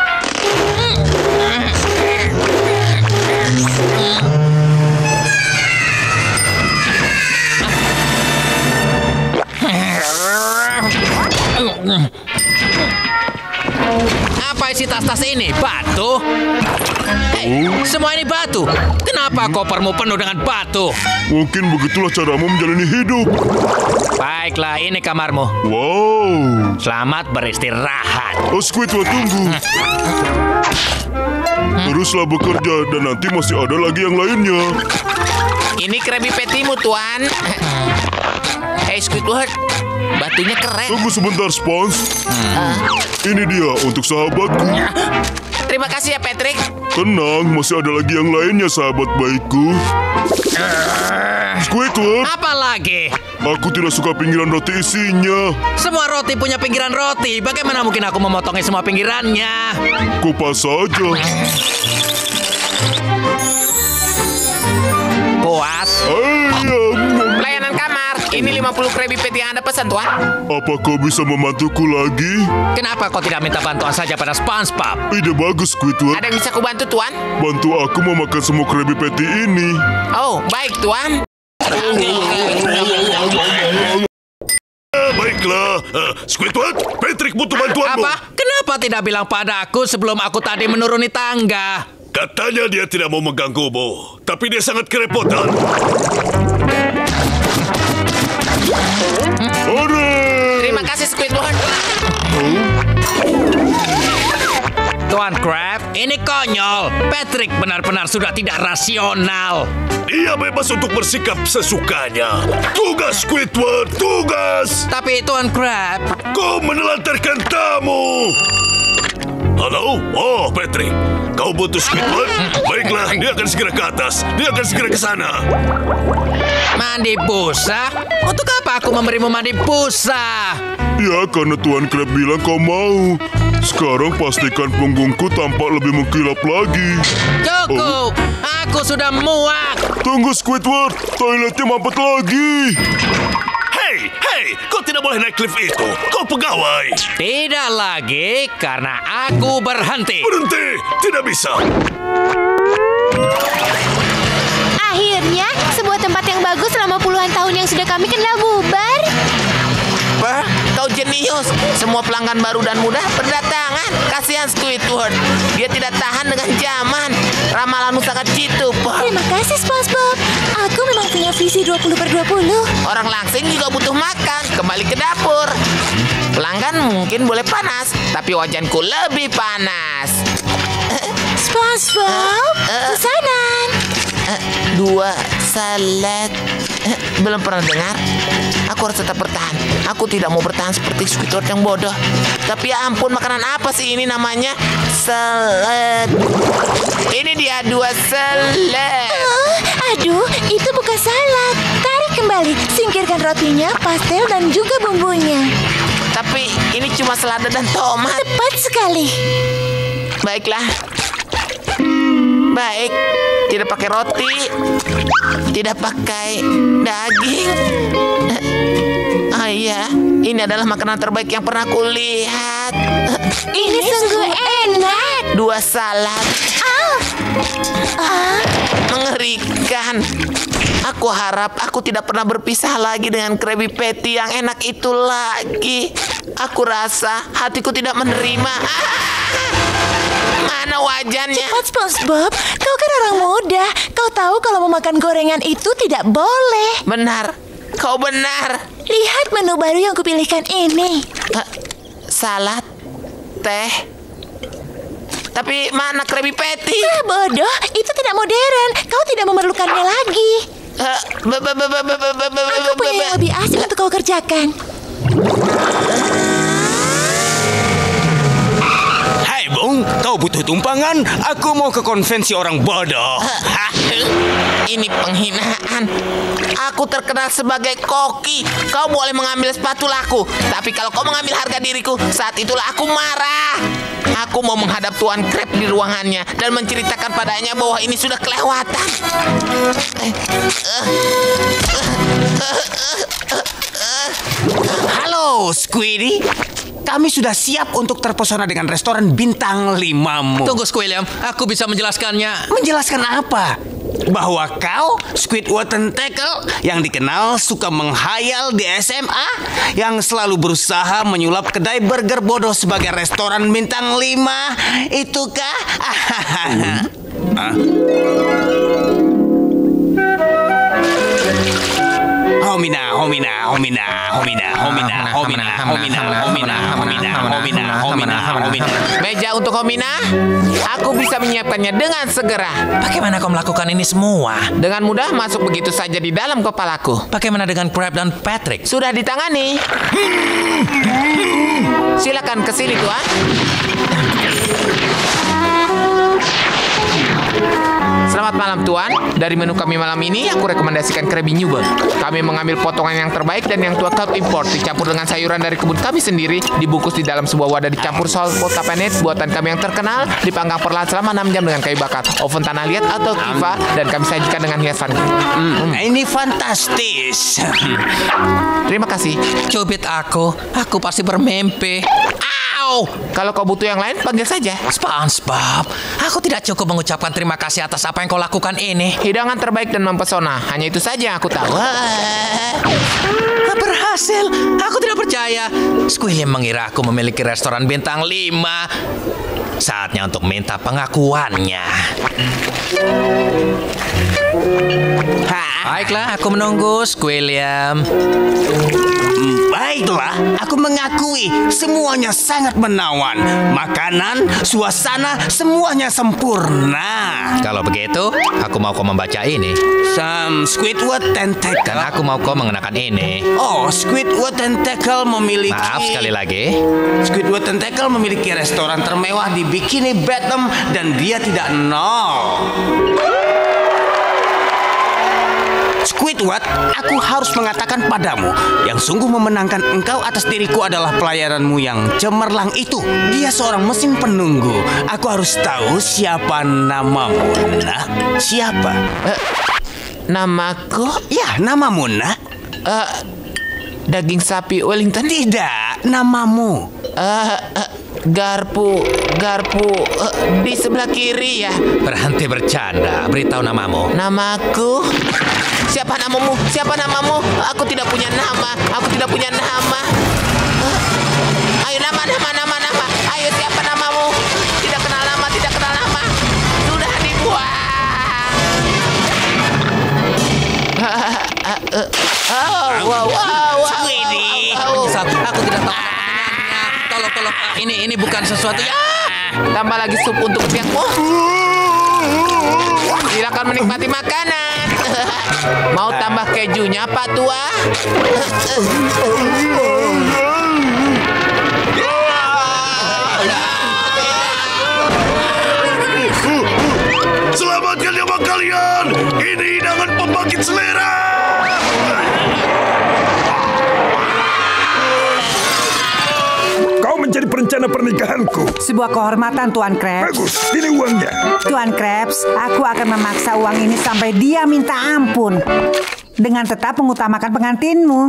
Apa isi tas-tas ini? Batu? Hey, semua ini batu. Kenapa kopermu penuh dengan batu? Mungkin begitulah caramu menjalani hidup. Baiklah, ini kamarmu. Wow. Selamat beristirahat. Oh, Squidward, tunggu. Teruslah bekerja dan nanti masih ada lagi yang lainnya. Ini Krabby Patty-mu, Tuan. Hei, Squidward. Batunya keren. Tunggu sebentar, Spons. Hmm. Ini dia untuk sahabatku. Terima kasih ya, Patrick. Tenang, masih ada lagi yang lainnya, sahabat baikku. Squidward. Apa lagi? Aku tidak suka pinggiran roti isinya. Semua roti punya pinggiran roti. Bagaimana mungkin aku memotongnya semua pinggirannya? Kupas saja. Puas? Pelayanan kamar. Ini lima puluh Krabby Patty yang Anda pesan, Tuan. Apa kau bisa membantuku lagi? Kenapa kau tidak minta bantuan saja pada SpongeBob? Ide bagus, Squidward. Ada yang bisa kubantu, Tuan? Bantu aku memakan semua Krabby Patty ini. Oh, baik, Tuan. Ah, baiklah, uh, Squidward, Patrick butuh bantuanmu. Apa? Kenapa tidak bilang padaku sebelum aku tadi menuruni tangga? Katanya dia tidak mau mengganggumu, tapi dia sangat kerepotan. Terima kasih, Squidward. Tuan Crab, ini konyol. Patrick benar-benar sudah tidak rasional. Dia bebas untuk bersikap sesukanya. Tugas, Squidward, tugas. Tapi Tuan Crab, kau menelantarkan tamu. Halo? Oh, Patrick. Kau butuh Squidward? Baiklah, dia akan segera ke atas. Dia akan segera ke sana. Mandi busa? Untuk apa aku memberimu mandi busa? Ya, karena Tuan Crab bilang kau mau. Sekarang pastikan punggungku tampak lebih mengkilap lagi. Cukup, oh. Aku sudah muak. Tunggu, Squidward, toiletnya mampet lagi. Hei, hei, kau tidak boleh naik lift itu. Kau pegawai. Tidak lagi, karena aku berhenti. Berhenti, tidak bisa. Akhirnya, sebuah tempat yang bagus selama puluhan tahun yang sudah kami kenal bubar. Bah, kau jenius. serius. Semua pelanggan baru dan muda berdatangan. Kasihan Squidward. Dia tidak tahan dengan zaman. Ramalanmu sangat jitu, Bob. Terima kasih, SpongeBob. Aku memang punya visi dua puluh per dua puluh. Orang langsing juga butuh makan. Kembali ke dapur. Pelanggan mungkin boleh panas, tapi wajanku lebih panas. SpongeBob, pesanan. Dua salad. Belum pernah dengar. Aku harus tetap bertahan. Aku tidak mau bertahan seperti Squidward yang bodoh. Tapi ya ampun, makanan apa sih ini namanya? Salad. Ini dia dua salad. Oh, aduh, itu bukan salad. Tarik kembali. Singkirkan rotinya, pastel, dan juga bumbunya. Tapi ini cuma selada dan tomat. Tepat sekali. Baiklah. Baik. Tidak pakai roti. Tidak pakai daging. Oh iya, ini adalah makanan terbaik yang pernah aku lihat. Ini sungguh enak. Dua salad. Ah. Ah. Mengerikan. Aku harap aku tidak pernah berpisah lagi dengan Krabby Patty yang enak itu lagi. Aku rasa hatiku tidak menerima. Ah. Mana wajannya? Cepat, SpongeBob. Kau kan orang muda. Kau tahu kalau memakan gorengan itu tidak boleh. Benar. Kau benar. Lihat menu baru yang kupilihkan ini. Uh, salad, teh. Tapi mana Krabby Patty? Ah, bodoh. Itu tidak modern. Kau tidak memerlukannya lagi. Uh, ba ba ba ba ba ba ba Aku punya yang lebih asik untuk kau kerjakan. Hai Bung, kau butuh tumpangan? Aku mau ke konvensi orang bodoh. Ini penghinaan. Aku terkenal sebagai koki. Kau boleh mengambil spatulaku, tapi kalau kau mengambil harga diriku, saat itulah aku marah. Aku mau menghadap Tuan Krab di ruangannya dan menceritakan padanya bahwa ini sudah kelewatan. Halo, Squiddy. Kami sudah siap untuk terpesona dengan restoran bintang limamu. Tunggu, Squilliam. Aku bisa menjelaskannya. Menjelaskan apa? Bahwa kau, Squidward Tentacle, yang dikenal suka menghayal di S M A, yang selalu berusaha menyulap kedai burger bodoh sebagai restoran bintang lima, itukah? Hah? Homina, homina, homina, homina, homina, homina, homina, homina, homina, homina, homina, homina. Meja untuk Homina, aku bisa menyiapkannya dengan segera. Bagaimana kau melakukan ini semua? Dengan mudah masuk begitu saja di dalam kepalaku. Bagaimana dengan Crab dan Patrick? Sudah ditangani. Silakan ke sini, Tuan. Selamat malam, Tuan. Dari menu kami malam ini, aku rekomendasikan Krabby Newburn. Kami mengambil potongan yang terbaik dan yang tua top import, dicampur dengan sayuran dari kebun kami sendiri, dibungkus di dalam sebuah wadah, dicampur salt potapanet buatan kami yang terkenal, dipanggang perlahan selama enam jam dengan kayu bakar, oven tanah liat atau kiva, dan kami sajikan dengan hiasan. Hmm, ini fantastis. Terima kasih. Cubit aku, aku pasti bermimpi. Au! Kalau kau butuh yang lain, panggil saja. SpongeBob, aku tidak cukup mengucapkan terima kasih atas apa yang kau lakukan ini. Hidangan terbaik dan mempesona. Hanya itu saja yang aku tahu. Berhasil. Aku tidak percaya. Squilliam mengira aku memiliki restoran bintang lima. Saatnya untuk minta pengakuannya. Baiklah, aku menunggu, Squilliam. Baiklah, aku mengakui semuanya sangat menawan. Makanan, suasana, semuanya sempurna. Kalau begitu, aku mau kau membaca ini. Sam Squidward Tentacle. Dan aku mau kau mengenakan ini. Oh, Squidward Tentacle memiliki... Maaf sekali lagi. Squidward Tentacle memiliki restoran termewah di Bikini Bottom dan dia tidak nol. Squidward, aku harus mengatakan padamu, yang sungguh memenangkan engkau atas diriku adalah pelayananmu yang cemerlang itu. Dia seorang mesin penunggu. Aku harus tahu siapa namamu, nak. Siapa? Uh, namaku? Ya, namamu, nak. Uh, daging sapi Wellington? Tidak, namamu. Uh, uh, Garpu, garpu uh, di sebelah kiri ya. Berhenti bercanda, beritahu namamu. Namaku? Siapa namamu? Siapa namamu? Aku tidak punya nama. Aku tidak punya nama. Uh, nama, nama, nama. Ayo, siapa namamu? Tidak kenal nama, tidak kenal nama. Sudah dibuang. Oh, wow, wow, wow. Ini, aku tidak tahu. Tolong, tolong. Ini, ini bukan sesuatu yang... Tambah lagi sup untuk pihakmu. Silakan menikmati makanan. Mau tambah kejunya, Pak Tua? Selamatkan nyawa kalian. Ini hidangan pembangkit selera. Kau menjadi perencana pernikahanku. Sebuah kehormatan, Tuan Krabs. Bagus, ini uangnya. Tuan Krabs, aku akan memaksa uang ini sampai dia minta ampun. Dengan tetap mengutamakan pengantinmu.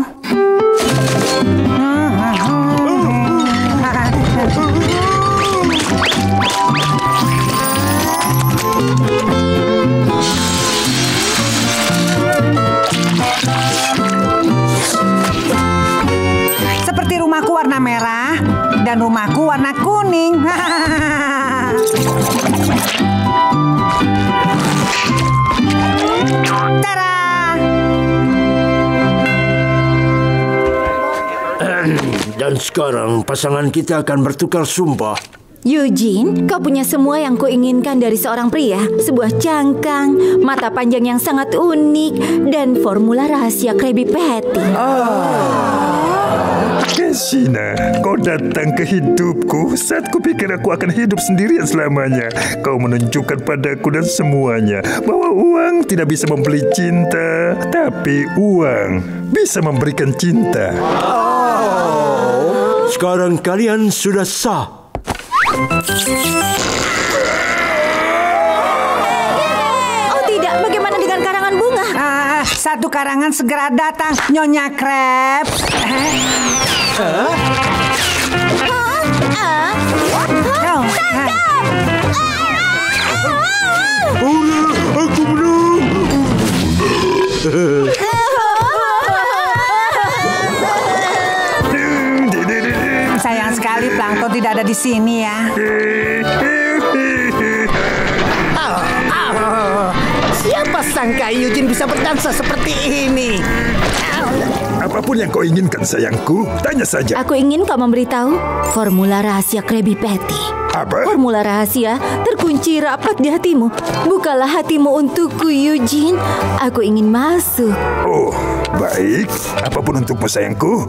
Seperti rumahku warna merah dan rumahku warna kuning. Tara! Dan sekarang pasangan kita akan bertukar sumpah. Eugene, kau punya semua yang kuinginkan dari seorang pria. Sebuah cangkang, mata panjang yang sangat unik, dan formula rahasia Krabby Patty. Keshina, kau datang ke hidupku saat kupikir aku akan hidup sendirian selamanya. Kau menunjukkan padaku dan semuanya bahwa uang tidak bisa membeli cinta, tapi uang bisa memberikan cinta. Oh, sekarang kalian sudah sah. Oh tidak, bagaimana dengan karangan bunga? Ah, satu karangan segera datang, Nyonya Krabs. Eh? Huh? Huh? Uh? Oh, Oh, aku menang. sayang sekali Plankton tidak ada di sini ya. Oh, oh. Siapa sangka Eugene bisa berdansa seperti ini? Apapun yang kau inginkan sayangku, tanya saja. Aku ingin kau memberitahu formula rahasia Krabby Patty. Apa? Formula rahasia terkunci rapat di hatimu. Bukalah hatimu untukku, Eugene. Aku ingin masuk. Oh, baik. Apapun untukmu sayangku.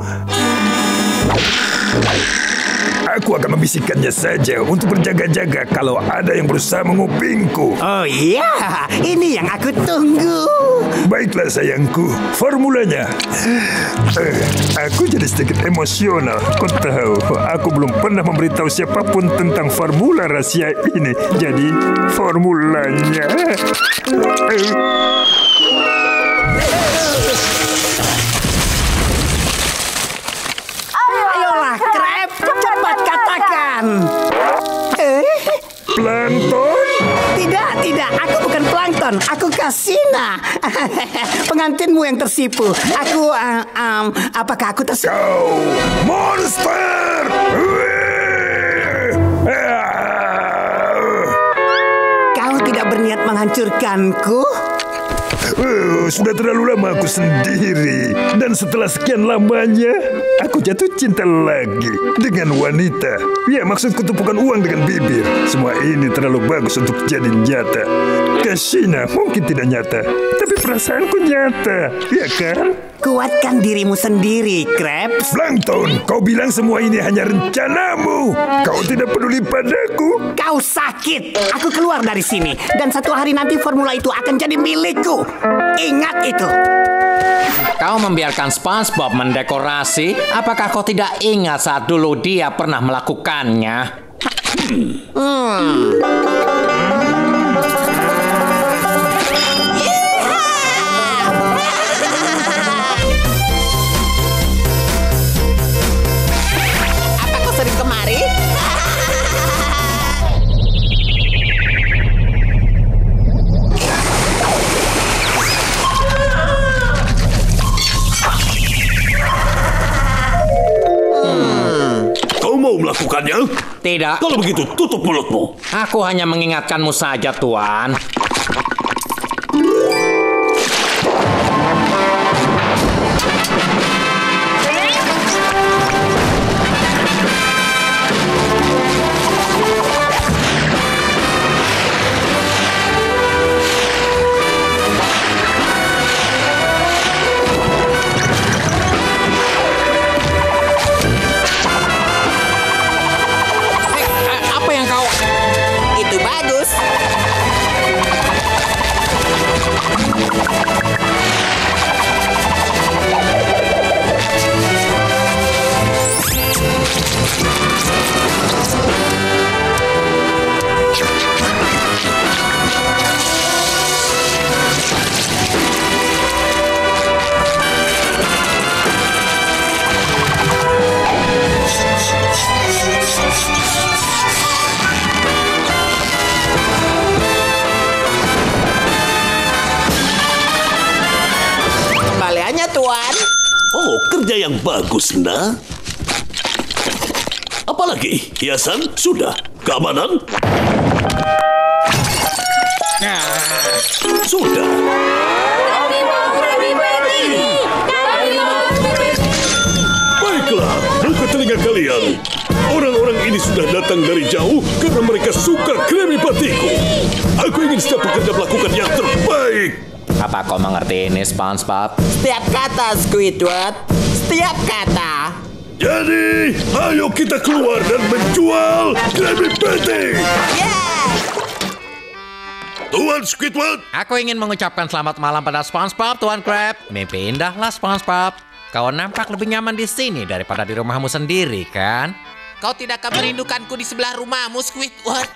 Aku akan membisikkannya saja untuk berjaga-jaga kalau ada yang berusaha mengupingku. Oh iya, ini yang aku tunggu. Baiklah sayangku, formulanya. Eh, aku jadi sedikit emosional. Kau tahu, aku belum pernah memberitahu siapapun tentang formula rahasia ini. Jadi, formulanya. Eh. Ayolah, Krab, cepat katakan. Eh? Plankton? Tidak, tidak. Aku bukan Plankton. Aku Kashina. Pengantinmu yang tersipu. Aku, uh, um, apakah aku tersipu? Kau monster! Kau tidak berniat menghancurkanku? Uh, sudah terlalu lama aku sendiri. Dan setelah sekian lamanya, aku jatuh cinta lagi dengan wanita. Ya, maksudku tumpukan uang dengan bibir. Semua ini terlalu bagus untuk jadi nyata. Kashina mungkin tidak nyata, tapi perasaanku nyata, ya kan? Kuatkan dirimu sendiri, Krabs. Plankton, kau bilang semua ini hanya rencanamu. Kau tidak peduli padaku. Kau sakit. Aku keluar dari sini. Dan satu hari nanti formula itu akan jadi milikku. Ingat itu. Kau membiarkan SpongeBob mendekorasi. Apakah kau tidak ingat saat dulu dia pernah melakukannya? Hmm. melakukannya? Tidak. Kalau begitu, tutup mulutmu. Aku hanya mengingatkanmu saja, Tuan. Tuan. Oh, kerja yang bagus, Nah. Apalagi? Hiasan? Sudah. Keamanan? Sudah. Baiklah, buka telinga kalian. Orang-orang ini sudah datang dari jauh karena mereka suka Krabby Patiku. Aku ingin setiap pekerja melakukan yang terbaik. Apa kau mengerti ini, SpongeBob? Setiap kata, Squidward. Setiap kata. Jadi, ayo kita keluar dan menjual Krabby Patty. Yes! Tuan Squidward. Aku ingin mengucapkan selamat malam pada SpongeBob, Tuan Crab. Mimpi indahlah, SpongeBob. Kau nampak lebih nyaman di sini daripada di rumahmu sendiri, kan? Kau tidak akan merindukanku di sebelah rumahmu, Squidward.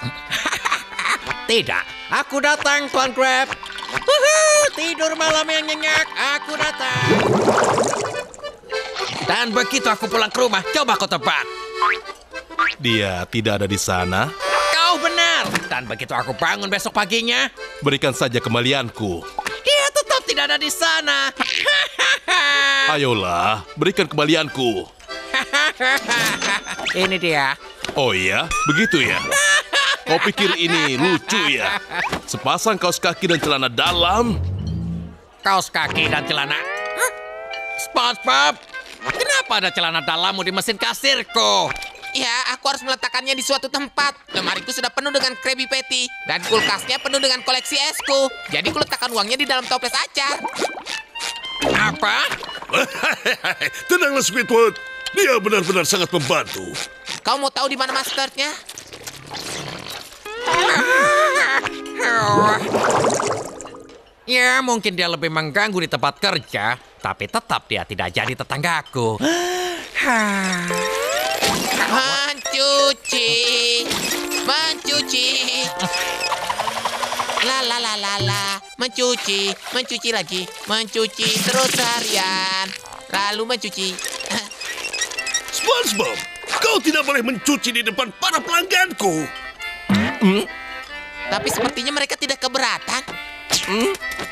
Tidak, aku datang, Tuan Crab. Wuhu, tidur malam yang nyenyak, aku datang. Dan begitu aku pulang ke rumah, coba kau tebak. Dia tidak ada di sana. Kau benar. Dan begitu aku bangun besok paginya, berikan saja kembalianku. Dia tetap tidak ada di sana. Ayolah, berikan kembalianku. Ini dia. Oh iya, begitu ya. Kau pikir ini lucu ya? Sepasang kaos kaki dan celana dalam. Kaos kaki dan celana? Huh? SpongeBob, kenapa ada celana dalammu di mesin kasirku? Ya, aku harus meletakkannya di suatu tempat. Lemariku sudah penuh dengan Krabby Patty. Dan kulkasnya penuh dengan koleksi esku. Jadi kuletakkan uangnya di dalam toples acar. Apa? Tenanglah, Squidward. Dia benar-benar sangat membantu. Kau mau tahu di mana maskernya? Ya, mungkin dia lebih mengganggu di tempat kerja, tapi tetap dia tidak jadi tetanggaku. Mencuci, mencuci, la la la la la, mencuci, mencuci lagi, mencuci terus harian, lalu mencuci. SpongeBob, kau tidak boleh mencuci di depan para pelangganku. Hmm? Tapi sepertinya mereka tidak keberatan. Hmm?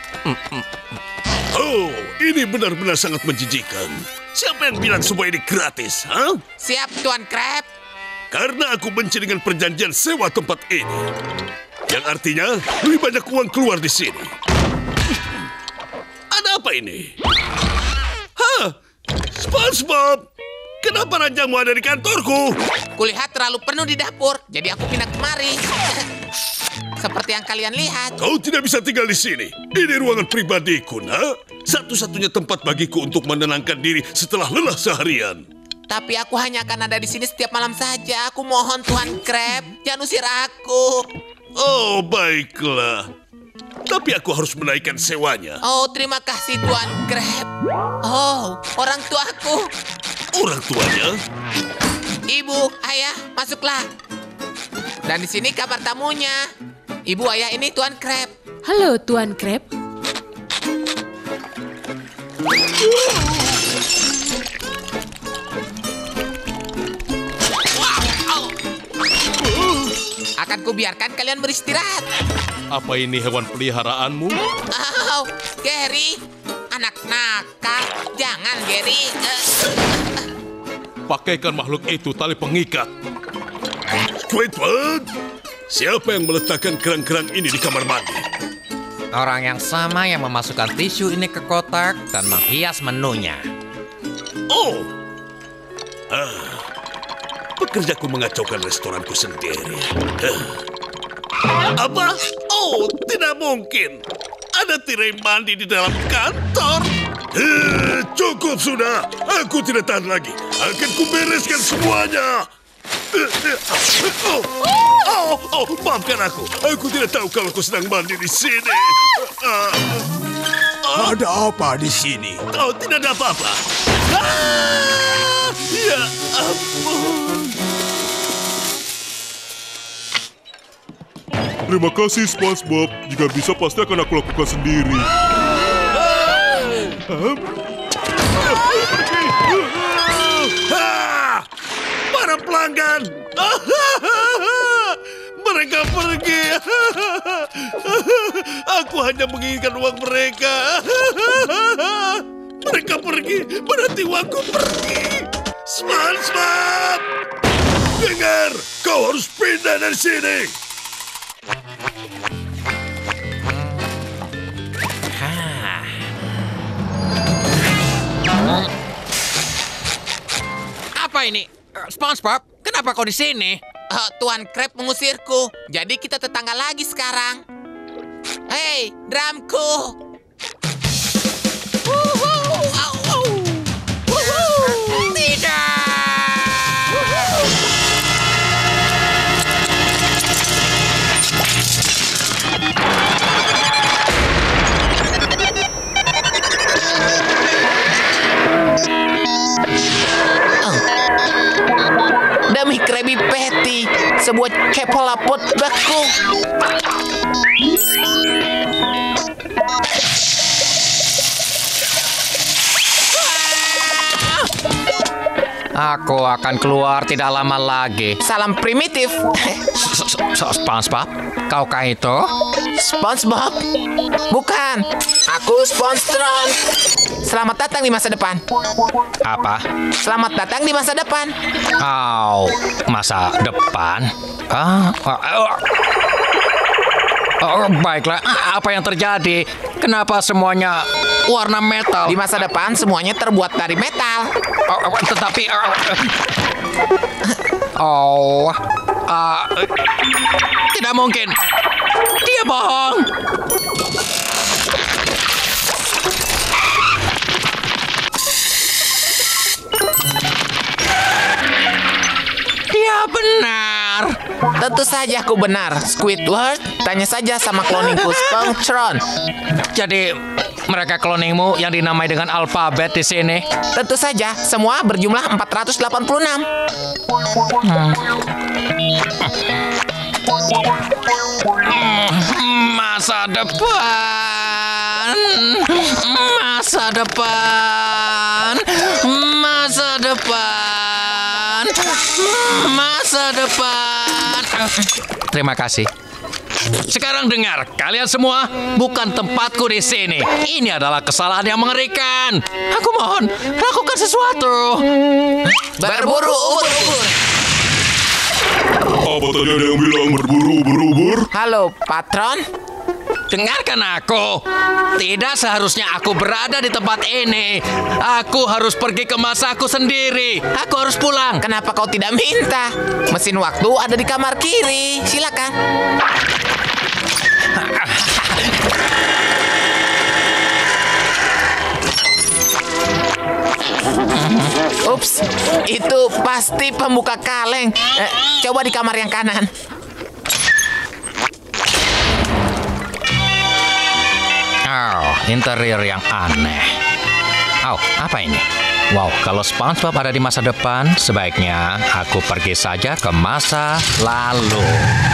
Oh, ini benar-benar sangat menjijikan. Siapa yang bilang semua ini gratis, ha? Siap, Tuan Crab. Karena aku benci dengan perjanjian sewa tempat ini. Yang artinya lebih banyak uang keluar di sini. Ada apa ini? Hah? SpongeBob, kenapa ranjangmu ada di kantorku? Kulihat terlalu penuh di dapur, jadi aku pindah kemari. Seperti yang kalian lihat. Kau tidak bisa tinggal di sini. Ini ruangan pribadiku, nak. Satu-satunya tempat bagiku untuk menenangkan diri setelah lelah seharian. Tapi aku hanya akan ada di sini setiap malam saja. Aku mohon, Tuan Crab, jangan usir aku. Oh, baiklah. Tapi aku harus menaikkan sewanya. Oh, terima kasih, Tuan Crab. Oh, orang tuaku. Orang tuanya? Ibu, ayah, masuklah. Dan di sini kamar tamunya. Ibu, ayah, ini Tuan Crab. Halo, Tuan Crab. Akan kubiarkan kalian beristirahat. Apa ini hewan peliharaanmu? Oh, Gary. Anak nakal. Jangan, Gary. pakaikan makhluk itu tali pengikat. Squidward, siapa yang meletakkan kerang-kerang ini di kamar mandi? Orang yang sama yang memasukkan tisu ini ke kotak dan menghias menunya. Oh, ah, pekerjaku mengacaukan restoranku sendiri. Ah. Apa? Oh, tidak mungkin. Ada tirai mandi di dalam kantor. Eh, cukup sudah. Aku tidak tahan lagi. Akan kubereskan semuanya. Oh, oh, oh, maafkan aku. Aku tidak tahu kalau kau sedang mandi di sini. Uh, uh, ada apa di sini? Oh, tidak ada apa-apa. Ah, ya ampun. Terima kasih, SpongeBob. Jika bisa, pasti akan aku lakukan sendiri. Ah, para pelanggan. Mereka pergi. Aku hanya menginginkan uang mereka. Mereka pergi, berarti uangku pergi. SpongeBob, dengar, kau harus pindah dari sini. Apa ini? SpongeBob, kenapa kau di sini? Uh, Tuan Krab mengusirku, jadi kita tetangga lagi sekarang. Hei, drumku! Wuhu, au, au. Wuhu. Tidak! Demi Krabby Patty, sebuah cepolapot baku. Aku akan keluar tidak lama lagi. Salam primitif. SpongeBob, kaukah itu? SpongeBob? Bukan. Aku SpongeTron. Selamat datang di masa depan. Apa? Selamat datang di masa depan. Oh, masa depan? Ah, oh, oh, baiklah. Apa yang terjadi? Kenapa semuanya warna metal? Di masa depan semuanya terbuat dari metal. Oh, tetapi oh, uh, tidak mungkin. Dia bohong. Dia benar. Tentu saja aku benar, Squidward. Tanya saja sama kloningku SpongeTron. Jadi mereka kloningmu yang dinamai dengan alfabet di sini? Tentu saja, semua berjumlah empat ratus delapan puluh enam. Hmm. Masa depan, masa depan, masa depan, masa depan. Terima kasih. Sekarang dengar, kalian semua, bukan tempatku di sini. Ini adalah kesalahan yang mengerikan. Aku mohon, lakukan sesuatu. Berburu ubur-ubur. Apa tadi ada yang bilang berburu ubur-ubur? Halo, patron. Dengarkan aku. Tidak seharusnya aku berada di tempat ini. Aku harus pergi ke masaku sendiri. Aku harus pulang. Kenapa kau tidak minta? Mesin waktu ada di kamar kiri. Silakan. Ups, itu pasti pembuka kaleng. Eh, coba di kamar yang kanan. Oh, interior yang aneh. Oh, apa ini? Wow, kalau SpongeBob ada di masa depan, sebaiknya aku pergi saja ke masa lalu.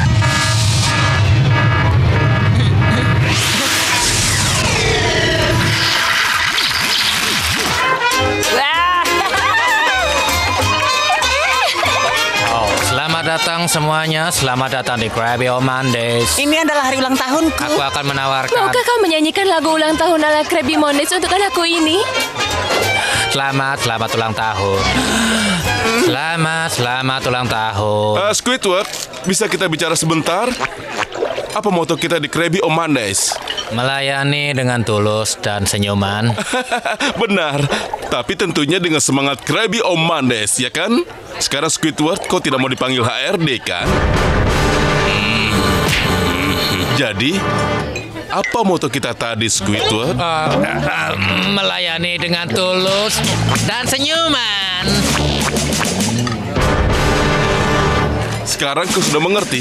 Selamat datang semuanya, selamat datang di Krabby Mondays. Ini adalah hari ulang tahunku. Aku akan menawarkan. Maukah kau menyanyikan lagu ulang tahun ala Krabby Mondays untuk anakku ini? Selamat, selamat ulang tahun. Selamat, selamat ulang tahun. Uh, Squidward, bisa kita bicara sebentar? Apa moto kita di Krabby on Mondays? Melayani dengan tulus dan senyuman. Benar, tapi tentunya dengan semangat Krabby on Mondays, ya kan? Sekarang Squidward, kau tidak mau dipanggil H R D kan? Jadi, apa moto kita tadi, Squidward? Uh, uh, melayani dengan tulus dan senyuman. Sekarang kau sudah mengerti.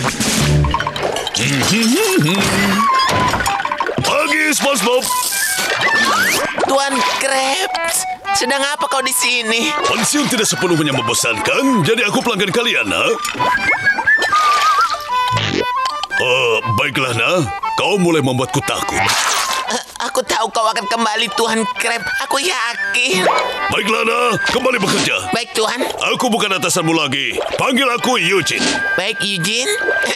Pagi, SpongeBob. Tuan Krabs, sedang apa kau di sini? Pensiun tidak sepenuhnya membosankan, jadi aku pelanggan kalian, ha? Uh, baiklah, nah. Kau mulai membuatku takut. Uh, aku tahu kau akan kembali, Tuan Krabs. Aku yakin. Baiklah, nah. Kembali bekerja. Baik, Tuan. Aku bukan atasanmu lagi. Panggil aku Eugene. Baik, Eugene.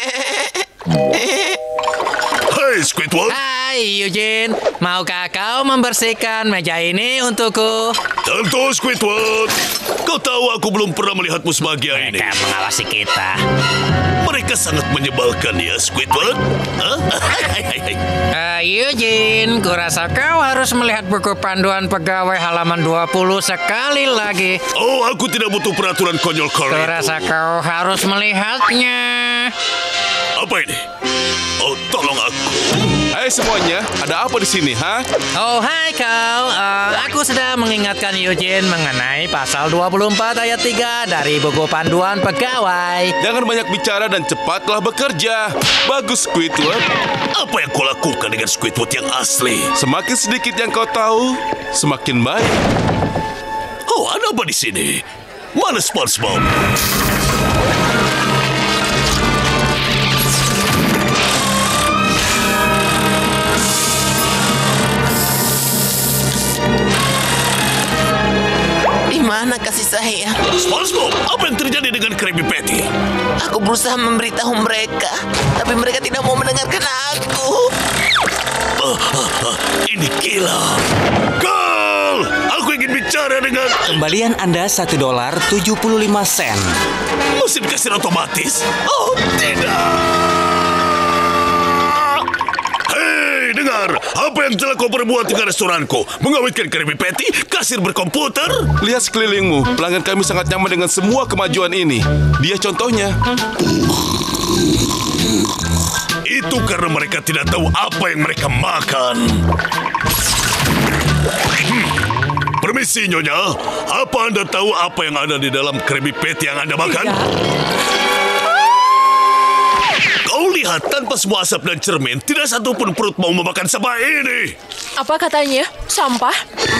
Hai, Squidward. Hai, Eugene. Maukah kau membersihkan meja ini untukku? Tentu, Squidward. Kau tahu aku belum pernah melihatmu sebahagia ini. Mereka mengawasi kita. Mereka sangat menyebalkan ya, Squidward. Huh? uh, Eugene, kurasa kau harus melihat buku panduan pegawai halaman dua puluh sekali lagi. Oh, aku tidak butuh peraturan konyol-konyol. Kurasa kau harus melihatnya. Apa ini? Oh, tolong aku. Hai semuanya, ada apa di sini, ha? Oh, hai kau. Uh, aku sedang mengingatkan Eugene mengenai pasal dua puluh empat ayat tiga dari buku panduan pegawai. Jangan banyak bicara dan cepatlah bekerja. Bagus, Squidward. Apa yang kau lakukan dengan Squidward yang asli? Semakin sedikit yang kau tahu, semakin baik. Oh, ada apa di sini? Mana SpongeBob? Mana kasih sayang? SpongeBob, apa yang terjadi dengan Krabby Patty? Aku berusaha memberitahu mereka, tapi mereka tidak mau mendengarkan aku. Uh, uh, uh, ini gila. Carl, aku ingin bicara dengan... Kembalian Anda satu dolar tujuh puluh lima sen. Mesin kasir otomatis? Oh, tidak. Dengar, apa yang telah kau perbuat dengan restoranku? Mengawetkan Krabby Patty, kasir berkomputer? Lihat sekelilingmu, pelanggan kami sangat nyaman dengan semua kemajuan ini. Dia contohnya. Itu karena mereka tidak tahu apa yang mereka makan. Hmm. Permisi, Nyonya. Apa Anda tahu apa yang ada di dalam Krabby Patty yang Anda makan? Kau lihat, tanpa semua asap dan cermin, tidak satu pun perut mau memakan sampah ini. Apa katanya? Sampah?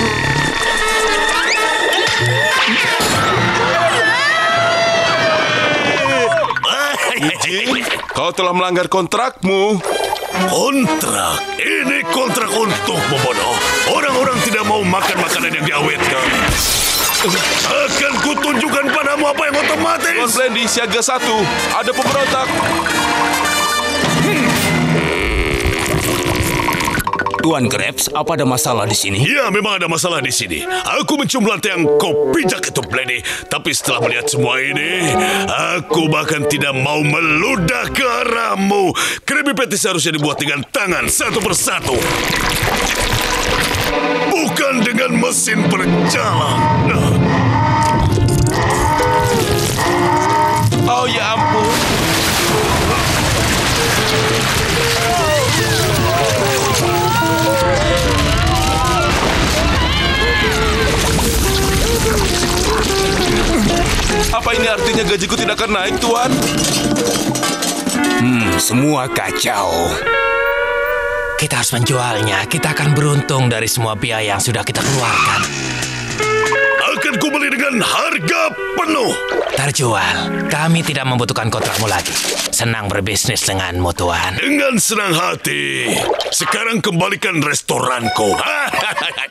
Eugene, kau telah melanggar kontrakmu. Kontrak? Ini kontrak untukmu, bodoh. Orang-orang tidak mau makan makanan yang diawetkan. Akan kutunjukkan padamu apa yang otomatis. Tuan Blendy, siaga satu. Ada pemberontak. Tuan Krabs, apa ada masalah di sini? Ya, memang ada masalah di sini. Aku mencium lantai yang kau pijak itu, Blendy. Tapi setelah melihat semua ini, aku bahkan tidak mau meludah ke arahmu. Krabby Patty seharusnya dibuat dengan tangan satu persatu, bukan dengan mesin berjalan. Oh ya ampun. Apa ini artinya gajiku tidak akan naik, Tuan? Hmm, semua kacau. Kita harus menjualnya. Kita akan beruntung dari semua biaya yang sudah kita keluarkan. Akan kubeli dengan harga penuh. Terjual. Kami tidak membutuhkan kontrakmu lagi. Senang berbisnis denganmu, Tuan. Dengan senang hati. Sekarang kembalikan restoranku.